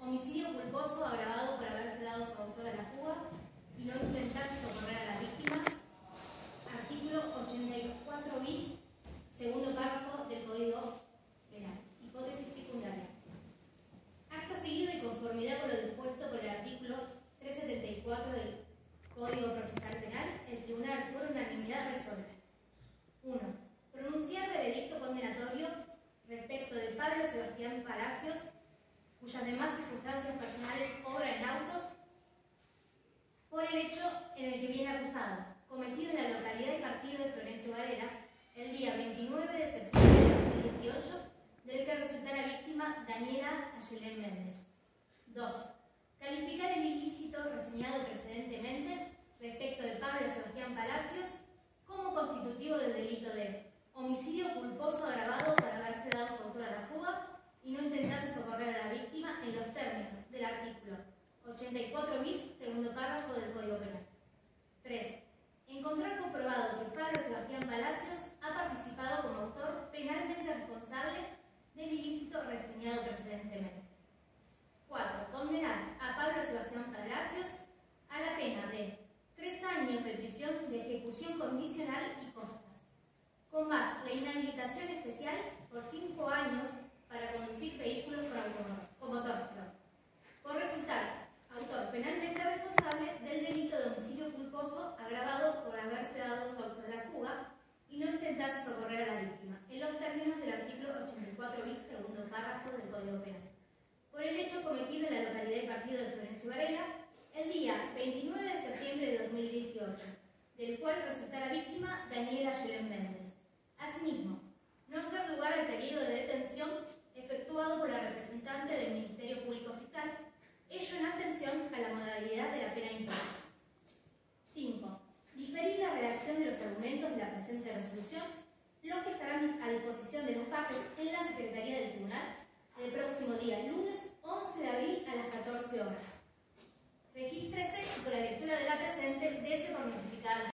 homicidio culposo agravado por haberse dado su autor a la fuga y no intentarse socorrer a la víctima. Artículo 84 bis, segundo párrafo del Código Penal. Hipótesis secundaria. Acto seguido y conformidad con lo dispuesto por el artículo 374 del Código Procesal Penal, el Tribunal por unanimidad resuelve: 1. Pronunciar veredicto condenatorio respecto de Pablo Sebastián Palacios, cuyas demás circunstancias personales obran en autos, por el hecho en el que viene acusado, cometido en la localidad y partido de Florencio Varela, el día 29 de septiembre de 2018, del que resultara víctima Daniela Ayelén Méndez. 2. Calificar el ilícito reseñado precedentemente respecto de Pablo Sebastián Palacios como constitutivo del delito de homicidio culposo agravado por haberse dado su autor a la fuga y no intentarse socorrer a la víctima en los términos del artículo 84 bis, segundo párrafo del Código Penal. 3. Encontrar comprobado que Pablo Sebastián Palacios ha participado como autor penalmente responsable del ilícito reseñado precedentemente. 4. Condenar a Pablo Sebastián Palacios a la pena de 3 años de prisión de ejecución condicional y costas, con más la inhabilitación especial por 5 años para conducir vehículos con motor, por resultar autor penalmente responsable del delito de homicidio culposo agravado por haberse dado su autor a la fuga y no intentarse socorrer a la víctima, en los términos del artículo 84 bis, segundo párrafo del Código Penal, por el hecho cometido en la localidad y partido de Florencio Varela, el día 29 de septiembre de 2018, del cual resultara víctima Daniela Ayelén Méndez. Asimismo, no ser lugar al pedido de detención efectuado por la representante del Ministerio Público Fiscal, ello en atención a la modalidad de la pena impuesta. 5. Diferir la redacción de los argumentos de la presente resolución, los que estarán a disposición de las partes en la Secretaría del Tribunal el próximo día lunes 11 de abril a las 14 horas. Regístrese y con la lectura de la presente dese por notificada.